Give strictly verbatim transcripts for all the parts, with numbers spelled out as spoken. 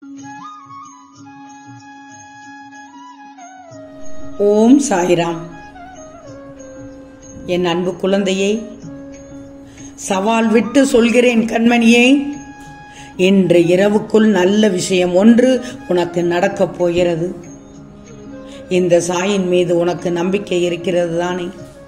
ஓம் சாய்ராம். என் அன்பு குழந்தையே, சவால் விட்டு சொல்கிறேன் கண்மணியே, இன்று இரவுக்குள் நல்ல விஷயம் ஒன்று உனக்கு நடக்கப் போகிறது. இந்த சாயின் மீது உனக்கு நம்பிக்கை இருக்கிறது தானே?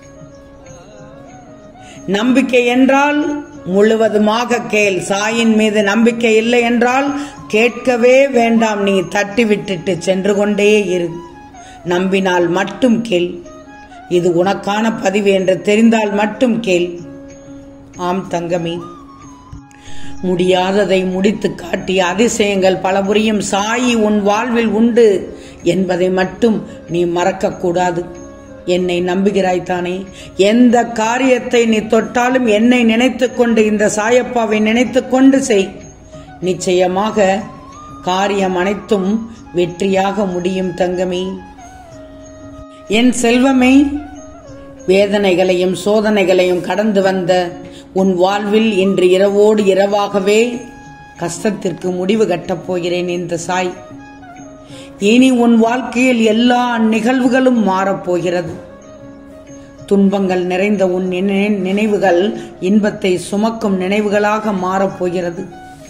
நம்பிக்கை என்றால் முழுவதுமாக கேள். சாயின் மீது நம்பிக்கை இல்லை என்றால் கேட்கவே வேண்டாம். நீ தட்டி விட்டுட்டு சென்று கொண்டே இரு. நம்பினால் மட்டும் கேள். இது உனக்கான பதிவு என்று தெரிந்தால் மட்டும் கேள். ஆம் தங்கமே, முடியாததை முடித்து காட்டிய அதிசயங்கள் பல புரியும் சாயி உன் வாழ்வில் உண்டு என்பதை மட்டும் நீ மறக்க கூடாது. என்னை நம்புகிறாய்தானே? எந்த காரியத்தை நீ தொட்டாலும் என்னை நினைத்துக் கொண்டு, இந்த சாயப்பாவை நினைத்துக் கொண்டு செய். நிச்சயமாக காரியம் அனைத்தும் வெற்றியாக முடியும் தங்கமே. என் செல்வமே, வேதனைகளையும் சோதனைகளையும் கடந்து வந்த உன் வாழ்வில் இன்று இரவோடு இரவாகவே கஷ்டத்திற்கு முடிவு கட்டப் போகிறேன் இந்த சாய். இனி உன் வாழ்க்கையில் எல்லா நிகழ்வுகளும் மாறப்போகிறது. துன்பங்கள் நிறைந்த உன் நினைவுகள் இன்பத்தை சுமக்கும் நினைவுகளாக மாறப்போகிறது.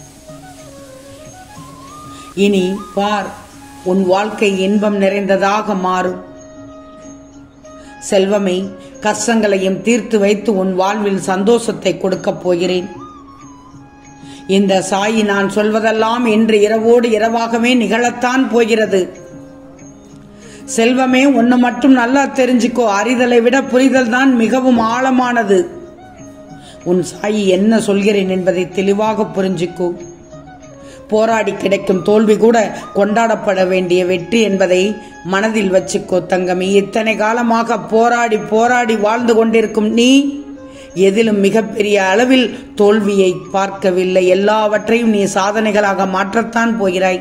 இனி பார், உன் வாழ்க்கை இன்பம் நிறைந்ததாக மாறும். செல்வமே, கஷ்டங்களையும் தீர்த்து வைத்து உன் வாழ்வில் சந்தோஷத்தை கொடுக்கப் போகிறேன். இந்த சாயி நான் சொல்வதெல்லாம் இன்று இரவோடு இரவாகவே நிகழத்தான் போகிறது. செல்வமே, ஒன்னு மட்டும் நல்லா தெரிஞ்சுக்கோ. அறிதலை விட புரிதல் தான் மிகவும் ஆழமானது. உன் சாயி என்ன சொல்கிறேன் என்பதை தெளிவாக புரிஞ்சுக்கோ. போராடி கிடைக்கும் தோல்வி கூட கொண்டாடப்பட வேண்டிய வெற்றி என்பதை மனதில் வச்சுக்கோ தங்கமே. இத்தனை காலமாக போராடி போராடி வாழ்ந்து கொண்டிருக்கும் நீ எதிலும் மிகப்பெரிய அளவில் தோல்வியை பார்க்கவில்லை. எல்லாவற்றையும் நீ சாதனைகளாக மாற்றத்தான் போகிறாய்.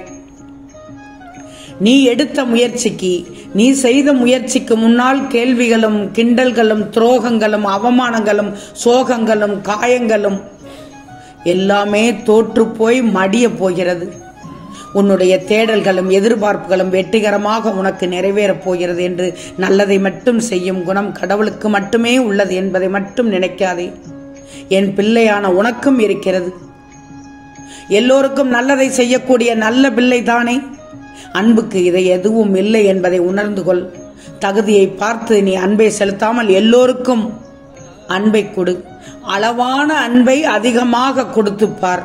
நீ எடுத்த முயற்சிக்கு, நீ செய்த முயற்சிக்கு முன்னால் கேள்விகளும் கிண்டல்களும் துரோகங்களும் அவமானங்களும் சோகங்களும் காயங்களும் எல்லாமே தோற்று போய் மடிய போகிறது. உன்னுடைய தேடல்களும் எதிர்பார்ப்புகளும் வெற்றிகரமாக உனக்கு நிறைவேறப் போகிறது என்று நல்லதை மட்டும் செய்யும் குணம் கடவுளுக்கு மட்டுமே உள்ளது என்பதை மட்டும் நினைக்காதே. என் பிள்ளையான உனக்கும் இருக்கிறது. எல்லோருக்கும் நல்லதை செய்யக்கூடிய நல்ல பிள்ளை தானே. அன்புக்கு இதை எதுவும் இல்லை என்பதை உணர்ந்து கொள். தகுதியை பார்த்து நீ அன்பை செலுத்தாமல் எல்லோருக்கும் அன்பை கொடு. அளவான அன்பை அதிகமாக கொடுத்துப்பார்.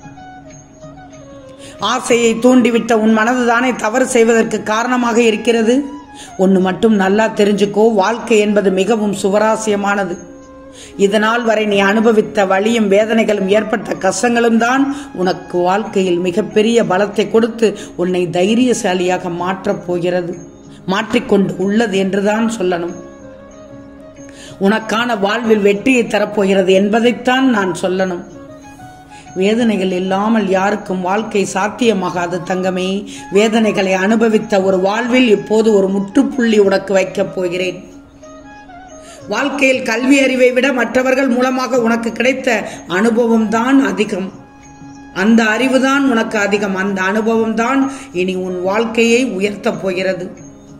ஆசையை தூண்டிவிட்ட உன் மனதுதானே தவறு செய்வதற்கு காரணமாக இருக்கிறது. ஒன்று மட்டும் நல்லா தெரிஞ்சுக்கோ, வாழ்க்கை என்பது மிகவும் சுவராசியமானது. இதனால் வரை நீ அனுபவித்த வலியும் வேதனைகளும் ஏற்பட்ட கஷ்டங்களும் தான் உனக்கு வாழ்க்கையில் மிகப்பெரிய பலத்தை கொடுத்து உன்னை தைரியசாலியாக மாற்றப் போகிறது. மாற்றிக்கொண்டு உள்ளது என்றுதான் சொல்லணும். உனக்கான வாழ்வில் வெற்றியை தரப்போகிறது என்பதைத்தான் நான் சொல்லணும். வேதனைகள் இல்லாமல் யாருக்கும் வாழ்க்கை சாத்தியமாகாது தங்கமே. வேதனைகளை அனுபவித்த ஒரு வாழ்வில் இப்போது ஒரு முற்றுப்புள்ளி உனக்கு வைக்கப் போகிறேன். வாழ்க்கையில் கல்வி அறிவை விட மற்றவர்கள் மூலமாக உனக்கு கிடைத்த அனுபவம் தான் அதிகம். அந்த அறிவுதான் உனக்கு அதிகம். அந்த அனுபவம் தான் இனி உன் வாழ்க்கையை உயர்த்தப் போகிறது.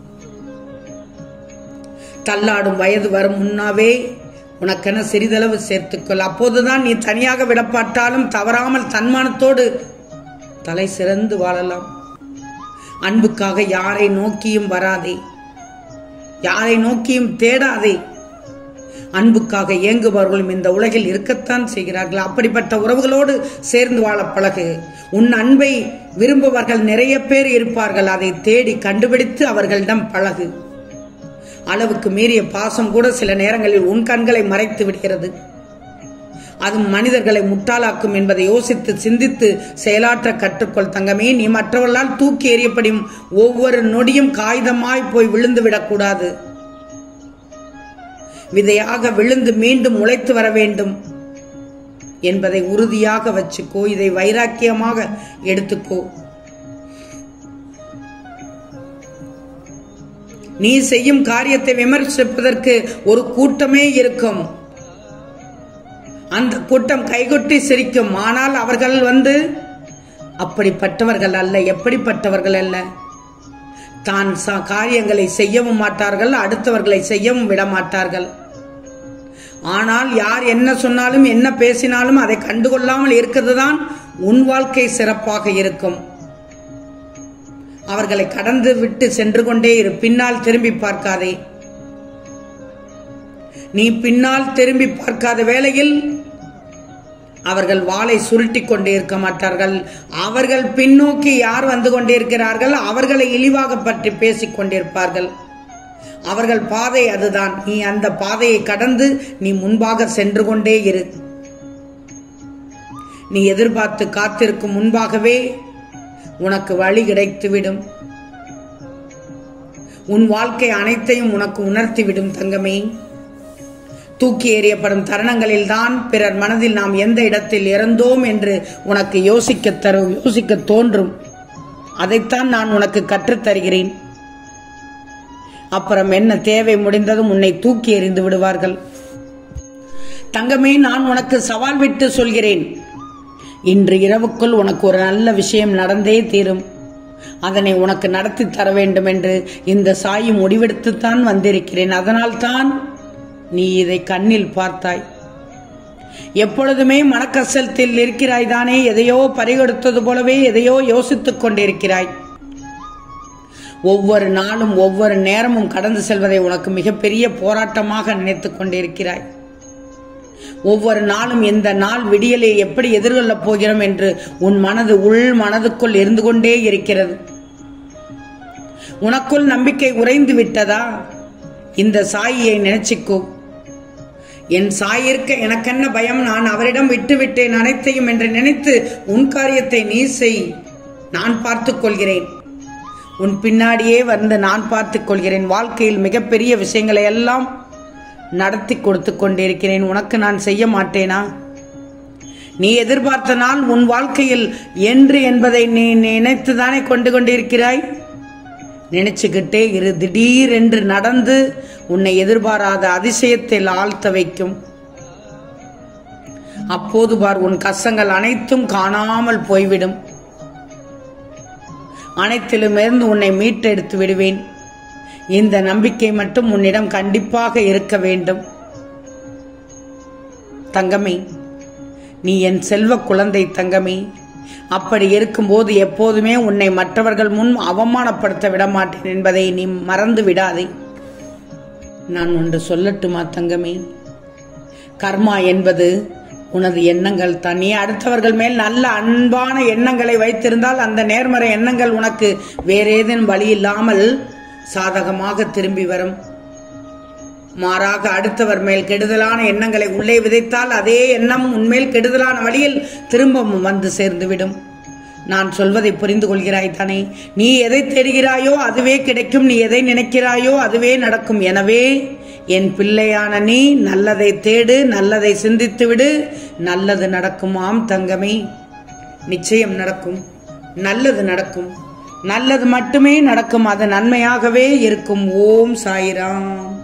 தள்ளாடும் வயது வரும் முன்னாவே உனக்கென சிறிதளவு சேர்த்துக்கொள். அப்போதுதான் நீ தனியாக விடப்பட்டாலும் தவறாமல் தன்மானத்தோடு தலை சிறந்து வாழலாம். அன்புக்காக யாரை நோக்கியும் வராதே, யாரை நோக்கியும் தேடாதே. அன்புக்காக ஏங்குபவர்களும் இந்த உலகில் இருக்கத்தான் செய்கிறார்கள். அப்படிப்பட்ட உறவுகளோடு சேர்ந்து வாழ பழகு. உன் அன்பை விரும்புபவர்கள் நிறைய பேர் இருப்பார்கள். அதை தேடி கண்டுபிடித்து அவர்களிடம் பழகு. அளவுக்கு மீறிய பாசம் கூட சில நேரங்களில் உன் கண்களை மறைத்து விடுகிறது. அது மனிதர்களை முட்டாளாக்கும் என்பதை யோசித்து சிந்தித்து செயலாற்ற கற்றுக்கொள் தங்கமே. நீ மற்றவர்களால் தூக்கி எறியப்படும் ஒவ்வொரு நொடியும் காகிதமாய் போய் விழுந்து விடக்கூடாது. விதையாக விழுந்து மீண்டும் முளைத்து வர வேண்டும் என்பதை உறுதியாக வச்சுக்கோ. இதை வைராக்கியமாக எடுத்துக்கோ. நீ செய்யும் காரியத்தை விமர்சிப்பதற்கு ஒரு கூட்டமே இருக்கும். அந்த கூட்டம் கைகொட்டி சிரிக்கும். ஆனால் அவர்கள் வந்து அப்படிப்பட்டவர்கள் அல்ல. எப்படிப்பட்டவர்கள் அல்ல, தான் காரியங்களை செய்யவும் மாட்டார்கள், அடுத்தவர்களை செய்யவும் விட மாட்டார்கள். ஆனால் யார் என்ன சொன்னாலும் என்ன பேசினாலும் அதை கண்டுகொள்ளாமல் இருக்கிறது தான் உன் வாழ்க்கை சிறப்பாக இருக்கும். அவர்களை கடந்து விட்டு சென்று கொண்டே இரு. பின்னால் திரும்பி பார்க்காதே. நீ பின்னால் திரும்பி பார்க்காத வேளையில் அவர்கள் வாளை சுருட்டி கொண்டே இருக்க மாட்டார்கள். அவர்கள் பின்னோக்கி யார் வந்து கொண்டிருக்கிறார்கள் அவர்களை இழிவாக பற்றி பேசிக் கொண்டிருப்பார்கள். அவர்கள் பாதை அதுதான். நீ அந்த பாதையை கடந்து நீ முன்பாக சென்று கொண்டே இரு. நீ எதிர்பார்த்து காத்திருக்கும் முன்பாகவே உனக்கு வழி கிடைத்துவிடும். உன் வாழ்க்கை அனைத்தையும் உனக்கு உணர்த்திவிடும் தங்கமே. தூக்கி எறியப்படும் தருணங்களில் தான் பிறர் மனதில் நாம் எந்த இடத்தில் இறந்தோம் என்று உனக்கு யோசிக்க தரும் யோசிக்க தோன்றும். அதைத்தான் நான் உனக்கு கற்றுத் தருகிறேன். அப்புறம் என்ன, தேவை முடிந்ததும் உன்னை தூக்கி எறிந்து விடுவார்கள். தங்கமே, நான் உனக்கு சவால் விட்டு சொல்கிறேன். இன்று இரவுக்குள் உனக்கு ஒரு நல்ல விஷயம் நடந்தே தீரும். அதனை உனக்கு நடத்தி தர வேண்டும் என்று இந்த சாயி முடிவெடுத்துத்தான் வந்திருக்கிறேன். அதனால் தான் நீ இதை கண்ணில் பார்த்தாய். எப்பொழுதுமே மனக்கசத்தில் இருக்கிறாய் தானே. எதையோ பறிகொடுத்தது போலவே எதையோ யோசித்துக் கொண்டிருக்கிறாய். ஒவ்வொரு நாளும் ஒவ்வொரு நேரமும் கடந்து செல்வதை உனக்கு மிகப்பெரிய போராட்டமாக நினைத்துக் கொண்டிருக்கிறாய். ஒவ்வொரு நாளும் இந்த நாள் விடியலை எப்படி எதிர்கொள்ளப் போகிறோம் என்று உன் மனது உள் மனதுக்குள் இருந்து கொண்டே இருக்கிறது. உனக்குள் நம்பிக்கை உறைந்து விட்டதா? இந்த சாயியை நினைச்சுக்கோ. என் சாயிற்க எனக்கென்ன பயம், நான் அவரிடம் விட்டுவிட்டேன் அனைத்தையும் என்று நினைத்து உன் காரியத்தை நீ செய். நான் பார்த்துக் கொள்கிறேன். உன் பின்னாடியே வந்து நான் பார்த்துக் கொள்கிறேன். வாழ்க்கையில் மிகப்பெரிய விஷயங்களை எல்லாம் நடத்தி கொடுத்து கொண்டிருக்கிறேன். உனக்கு நான் செய்ய மாட்டேனா? நீ எதிர்பார்த்த நாள் உன் வாழ்க்கையில் என்று என்பதை நீ நினைத்துதானே கொண்டு கொண்டிருக்கிறாய். நினைச்சுக்கிட்டே இரு. திடீரென்று நடந்து உன்னை எதிர்பாராத அதிசயத்தில் ஆழ்த்த வைக்கும். அப்போது பார், உன் கஷ்டங்கள் அனைத்தும் காணாமல் போய்விடும். அனைத்திலுமிருந்து உன்னை மீட்டெடுத்து விடுவேன். இந்த நம்பிக்கை மட்டும் உன்னிடம் கண்டிப்பாக இருக்க வேண்டும். தங்கமே, நீ என் செல்வ குழந்தை தங்கமே. அப்படி இருக்கும்போது எப்போதுமே உன்னை மற்றவர்கள் முன் அவமானப்படுத்த விட மாட்டேன் என்பதை நீ மறந்து விடாதே. நான் ஒன்று சொல்லட்டுமா தங்கமே? கர்மா என்பது உனது எண்ணங்கள் தான். நீ அடுத்தவர்கள் மேல் நல்ல அன்பான எண்ணங்களை வைத்திருந்தால் அந்த நேர்மறை எண்ணங்கள் உனக்கு வேற ஏதேனும் வழி இல்லாமல் சாதகமாக திரும்பி வரும். மாறாக அடுத்தவர் மேல் கெடுதலான எண்ணங்களை உள்ளே விதைத்தால் அதே எண்ணம் உன்மேல் கெடுதலான வழியில் திரும்பவும் வந்து சேர்ந்துவிடும். நான் சொல்வதை புரிந்து கொள்கிறாய் தானே? நீ எதை தேடுகிறாயோ அதுவே கிடைக்கும். நீ எதை நினைக்கிறாயோ அதுவே நடக்கும். எனவே என் பிள்ளையான நீ நல்லதை தேடு, நல்லதை சிந்தித்து விடு. நல்லது நடக்கும். ஆம் தங்கமே, நிச்சயம் நடக்கும். நல்லது நடக்கும். நல்லது மட்டுமே நடக்கும். அது நன்மையாகவே இருக்கும். ஓம் சாய்ராம்.